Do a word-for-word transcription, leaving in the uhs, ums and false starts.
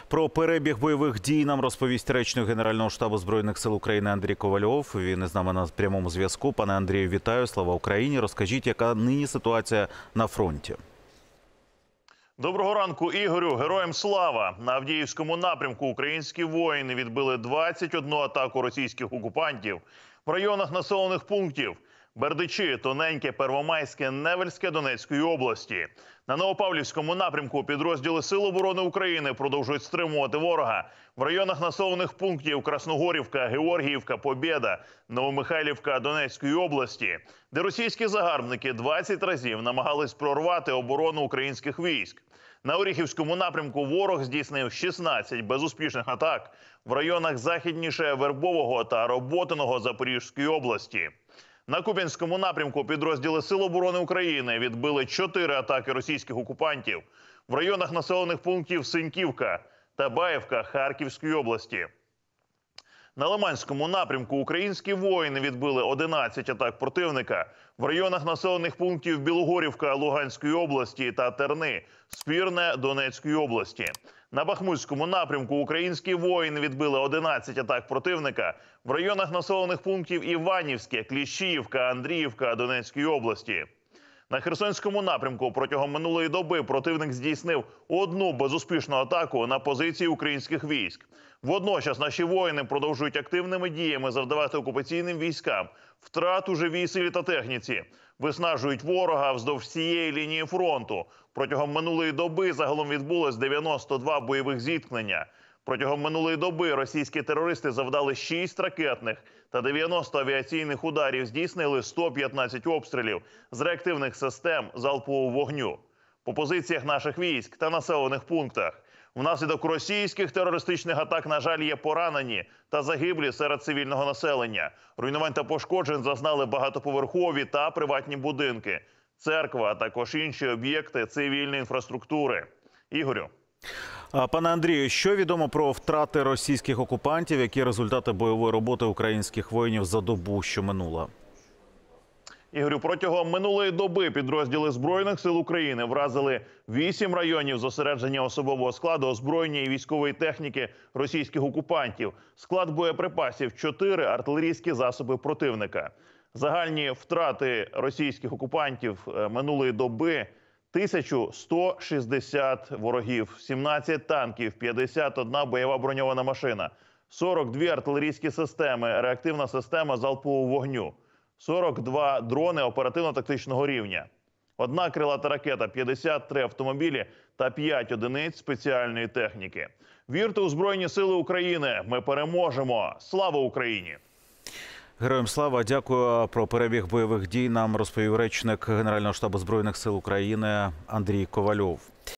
Про перебіг бойових дій нам розповість речник Генерального штабу Збройних сил України Андрій Ковальов. Він із нами на прямому зв'язку. Пане Андрію, вітаю. Слава Україні. Розкажіть, яка нині ситуація на фронті? Доброго ранку, Ігорю. Героям слава! На Авдіївському напрямку українські воїни відбили двадцять одну атаку російських окупантів в районах населених пунктів Бердичі, Тоненьке, Первомайське, Невельське Донецької області. На Новопавлівському напрямку підрозділи Сил оборони України продовжують стримувати ворога в районах населених пунктів Красногорівка, Георгіївка, Побєда, Новомихайлівка Донецької області, де російські загарбники двадцять разів намагались прорвати оборону українських військ. На Оріхівському напрямку ворог здійснив шістнадцять безуспішних атак в районах західніше Вербового та Роботиного Запорізької області. На Куп'янському напрямку підрозділи Сил оборони України відбили чотири атаки російських окупантів в районах населених пунктів Синьківка та Баївка Харківської області. На Лиманському напрямку українські воїни відбили одинадцять атак противника в районах населених пунктів Білогорівка Луганської області та Терни, Спірне Донецької області. На Бахмутському напрямку українські воїни відбили одинадцять атак противника в районах населених пунктів Іванівське, Кліщіївка, Андріївка Донецької області. На Херсонському напрямку протягом минулої доби противник здійснив одну безуспішну атаку на позиції українських військ. Водночас наші воїни продовжують активними діями завдавати окупаційним військам втрат у живій силі та техніці, виснажують ворога вздовж всієї лінії фронту. Протягом минулої доби загалом відбулось дев'яносто два бойових зіткнення. Протягом минулої доби російські терористи завдали шість ракетних та дев'яносто авіаційних ударів, здійснили сто п'ятнадцять обстрілів з реактивних систем залпового вогню по позиціях наших військ та населених пунктах. Внаслідок російських терористичних атак, на жаль, є поранені та загиблі серед цивільного населення. Руйнувань та пошкоджень зазнали багатоповерхові та приватні будинки, церква, а також інші об'єкти цивільної інфраструктури. Ігорю. Пане Андрію, що відомо про втрати російських окупантів? Які результати бойової роботи українських воїнів за добу, що минула? Ігорю, протягом минулої доби підрозділи Збройних сил України вразили вісім районів зосередження особового складу, озброєння і військової техніки російських окупантів, склад боєприпасів, чотири артилерійські засоби противника. Загальні втрати російських окупантів минулої доби – тисяча сто шістдесят ворогів, сімнадцять танків, п'ятдесят одна бойова броньована машина, сорок дві артилерійські системи, реактивна система залпового вогню, сорок два дрони оперативно-тактичного рівня, одна крилата ракета, п'ятдесят три автомобілі та п'ять одиниць спеціальної техніки. Вірте у Збройні Сили України! Ми переможемо! Слава Україні! Героям слава! Дякую. Про перебіг бойових дій нам розповів речник Генерального штабу Збройних сил України Андрій Ковальов.